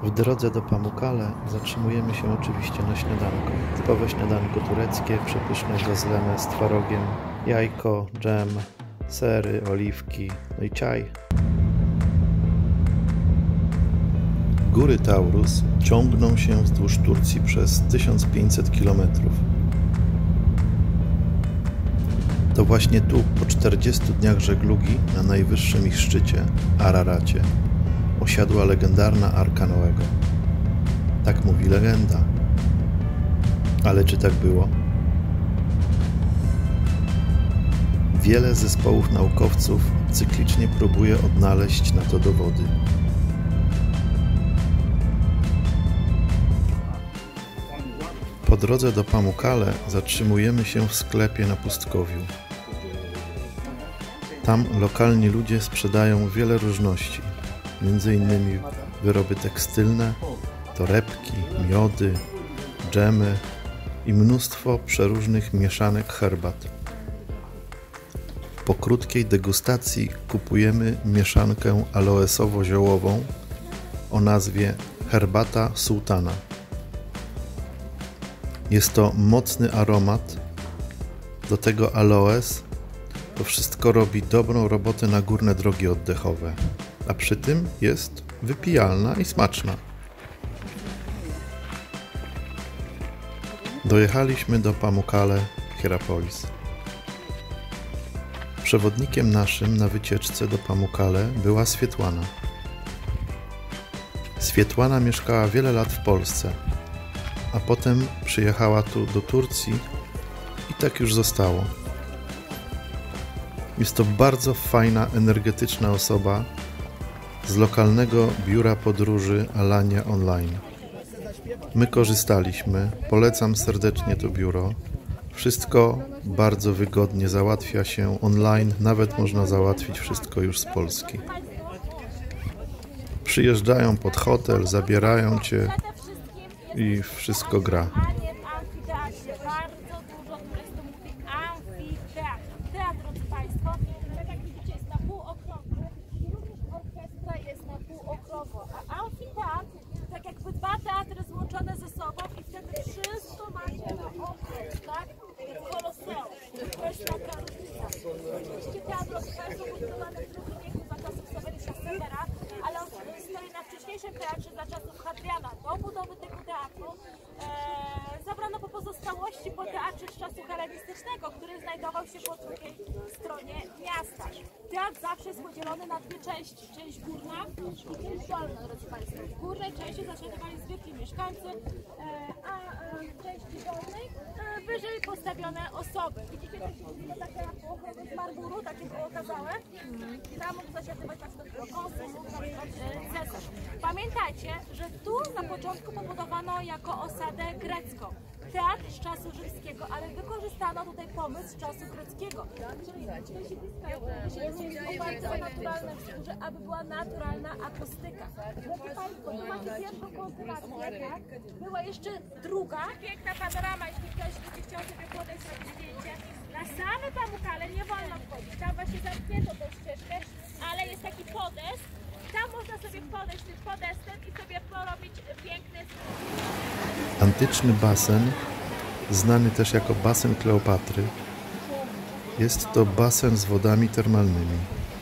W drodze do Pamukkale zatrzymujemy się oczywiście na śniadanko. Typowe śniadanko tureckie, przepyszne gazleme z twarogiem, jajko, dżem, sery, oliwki, no i czaj. Góry Taurus ciągną się wzdłuż Turcji przez 1500 km. To właśnie tu, po 40 dniach żeglugi na najwyższym ich szczycie, Araracie, osiadła legendarna Arka Noego. Tak mówi legenda. Ale czy tak było? Wiele zespołów naukowców cyklicznie próbuje odnaleźć na to dowody. Po drodze do Pamukkale zatrzymujemy się w sklepie na pustkowiu. Tam lokalni ludzie sprzedają wiele różności, m.in. wyroby tekstylne, torebki, miody, dżemy i mnóstwo przeróżnych mieszanek herbat. Po krótkiej degustacji kupujemy mieszankę aloesowo-ziołową o nazwie herbata sułtana. Jest to mocny aromat, do tego aloes. To wszystko robi dobrą robotę na górne drogi oddechowe, a przy tym jest wypijalna i smaczna. Dojechaliśmy do Pamukkale Hierapolis. Przewodnikiem naszym na wycieczce do Pamukkale była Swietłana. Swietłana mieszkała wiele lat w Polsce, a potem przyjechała tu do Turcji i tak już zostało. Jest to bardzo fajna, energetyczna osoba z lokalnego biura podróży Alania Online. My korzystaliśmy, polecam serdecznie to biuro. Wszystko bardzo wygodnie załatwia się online, nawet można załatwić wszystko już z Polski. Przyjeżdżają pod hotel, zabierają Cię i wszystko gra. Tak jakby dwa teatry złączone ze sobą i wtedy wszystko macie na okres, tak? Koloseum. To jest taka różnica. Oczywiście teatr Orfeuszu był budowany w II wieku za czasów Seweryusza Severa, ale on stoi na wcześniejszym teatrze za czasów Hadriana. Do budowy tego teatru zabrano po pozostałości po teatrze z czasu hellenistycznego, który znajdował się po drugiej stronie miasta. Teatr zawsze jest podzielony na dwie części. Część górna i część dolna, drodzy Państwo. W górnej części zasiadywali zwykli mieszkańcy, a w części dolnej wyżej postawione osoby. Widzicie, to się mówiło takie ochrony z marmuru, takie było okazałe. Tam mógł zasiadywać na przykład konsul, mógł zasiadywać cesarz. Pamiętajcie, że tu na początku pobudowano jako osadę grecką. Teatr z czasu rzymskiego, ale wykorzystano tutaj pomysł z czasu greckiego. Czyli siedliska oparte o naturalne wzgórze, aby była naturalna akustyka. Drodzy Państwo, tu macie pierwszą konstelację, tak? Była jeszcze druga. Piękna panorama, jeśli ktoś będzie chciał sobie podejść na zdjęcie. Na same Pamukkale nie wolno wchodzić. Tam właśnie zamknięto tą ścieżkę, ale jest taki podest. Tam można sobie podejść tym podestem i sobie porobić piękne zdjęcie. Antyczny basen, znany też jako basen Kleopatry, jest to basen z wodami termalnymi.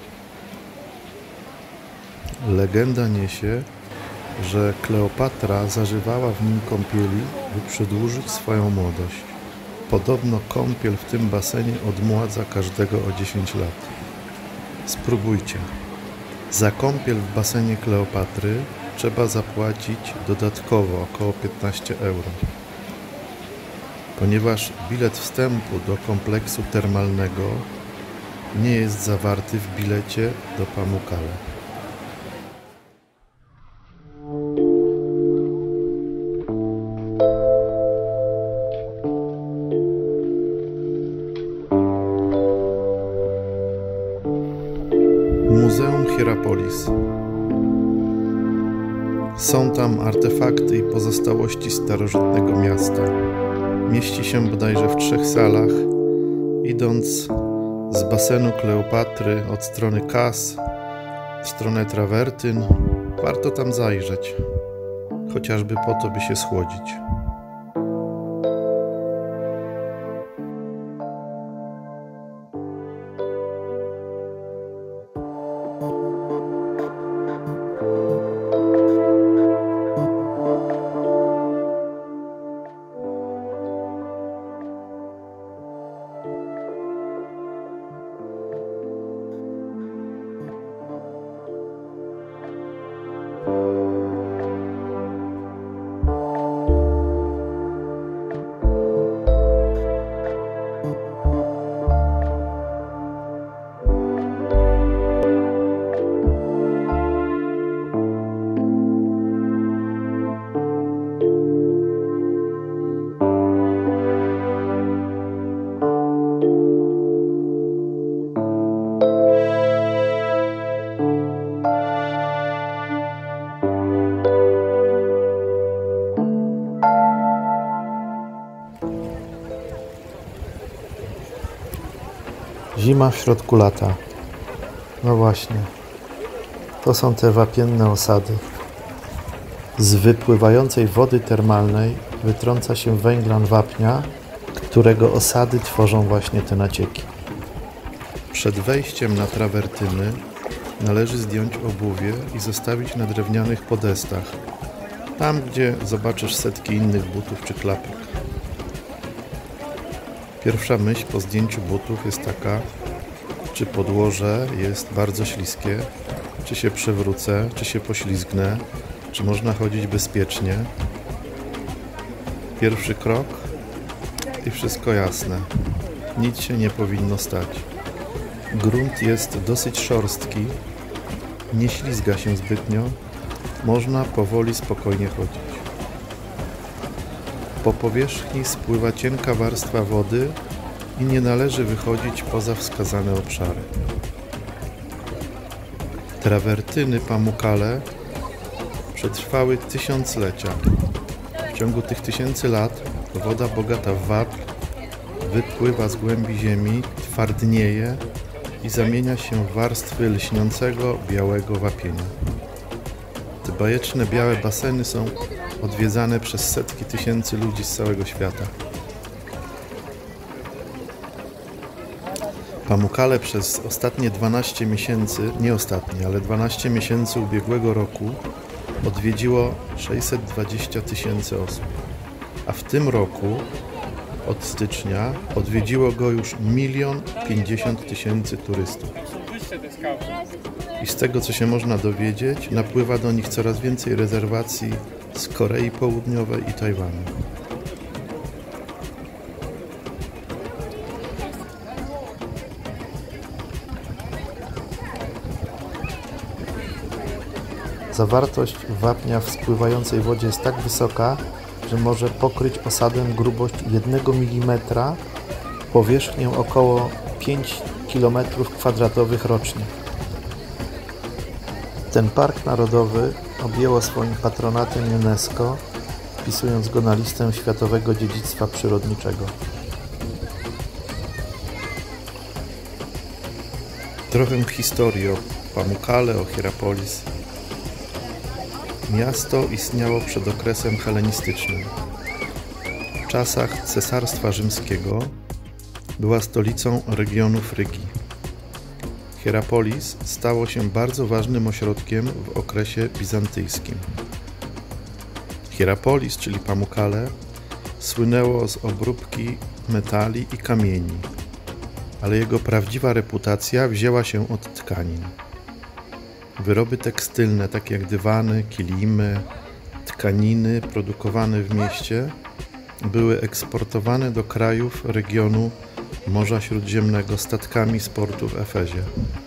Legenda niesie, że Kleopatra zażywała w nim kąpieli, by przedłużyć swoją młodość. Podobno kąpiel w tym basenie odmładza każdego o 10 lat. Spróbujcie. Za kąpiel w basenie Kleopatry trzeba zapłacić dodatkowo około 15 euro. Ponieważ bilet wstępu do kompleksu termalnego nie jest zawarty w bilecie do Pamukkale. Muzeum Hierapolis. Są tam artefakty i pozostałości starożytnego miasta. Mieści się bodajże w 3 salach, idąc z basenu Kleopatry od strony Kas w stronę Trawertyn. Warto tam zajrzeć. chociażby po to, by się schłodzić. Zima w środku lata. No właśnie. To są te wapienne osady. Z wypływającej wody termalnej wytrąca się węglan wapnia, którego osady tworzą właśnie te nacieki. Przed wejściem na trawertyny należy zdjąć obuwie i zostawić na drewnianych podestach, tam gdzie zobaczysz setki innych butów czy klapek. Pierwsza myśl po zdjęciu butów jest taka, czy podłoże jest bardzo śliskie, czy się przewrócę, czy się poślizgnę, czy można chodzić bezpiecznie. Pierwszy krok i wszystko jasne. Nic się nie powinno stać. Grunt jest dosyć szorstki, nie ślizga się zbytnio, można powoli, spokojnie chodzić. Po powierzchni spływa cienka warstwa wody i nie należy wychodzić poza wskazane obszary. Trawertyny Pamukkale przetrwały tysiąclecia. W ciągu tych tysięcy lat woda bogata w wapń wypływa z głębi ziemi, twardnieje i zamienia się w warstwy lśniącego, białego wapienia. Te bajeczne białe baseny są odwiedzane przez setki tysięcy ludzi z całego świata. Pamukkale przez ostatnie 12 miesięcy, nie ostatnie, ale 12 miesięcy ubiegłego roku odwiedziło 620 000 osób. A w tym roku, od stycznia, odwiedziło go już 1 050 000 turystów. I z tego, co się można dowiedzieć, napływa do nich coraz więcej rezerwacji z Korei Południowej i Tajwanu. Zawartość wapnia w spływającej wodzie jest tak wysoka, że może pokryć osadę grubość 1 mm, powierzchnię około 5 km² rocznie. Ten park narodowy objęło swoim patronatem UNESCO, wpisując go na listę Światowego Dziedzictwa Przyrodniczego. Trochę historii o Pamukkale, o Hierapolis. Miasto istniało przed okresem helenistycznym. W czasach Cesarstwa Rzymskiego była stolicą regionu Frygii. Hierapolis stało się bardzo ważnym ośrodkiem w okresie bizantyjskim. Hierapolis, czyli Pamukkale, słynęło z obróbki metali i kamieni, ale jego prawdziwa reputacja wzięła się od tkanin. Wyroby tekstylne, takie jak dywany, kilimy, tkaniny produkowane w mieście były eksportowane do krajów regionu Morza Śródziemnego statkami z portu w Efezie.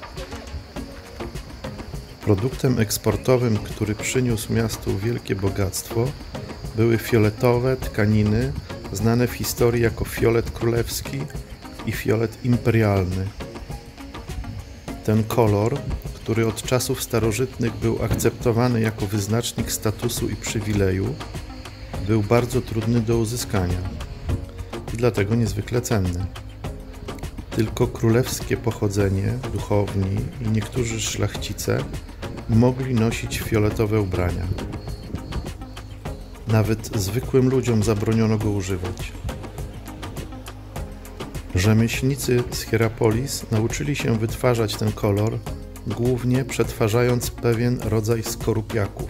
Produktem eksportowym, który przyniósł miastu wielkie bogactwo, były fioletowe tkaniny znane w historii jako fiolet królewski i fiolet imperialny. Ten kolor, który od czasów starożytnych był akceptowany jako wyznacznik statusu i przywileju, był bardzo trudny do uzyskania i dlatego niezwykle cenny. Tylko królewskie pochodzenie, duchowni i niektórzy szlachcice mogli nosić fioletowe ubrania. Nawet zwykłym ludziom zabroniono go używać. Rzemieślnicy z Hierapolis nauczyli się wytwarzać ten kolor, głównie przetwarzając pewien rodzaj skorupiaków.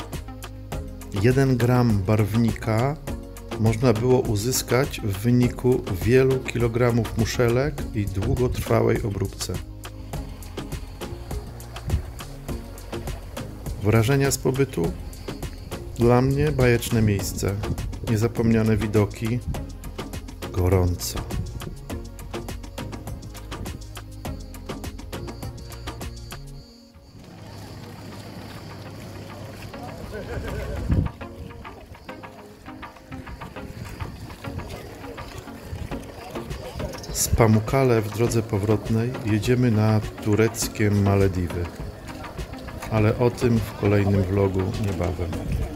1 gram barwnika można było uzyskać w wyniku wielu kilogramów muszelek i długotrwałej obróbce. Wrażenia z pobytu? Dla mnie bajeczne miejsce, niezapomniane widoki, gorąco. Z Pamukkale w drodze powrotnej jedziemy na tureckie Malediwy, ale o tym w kolejnym vlogu niebawem.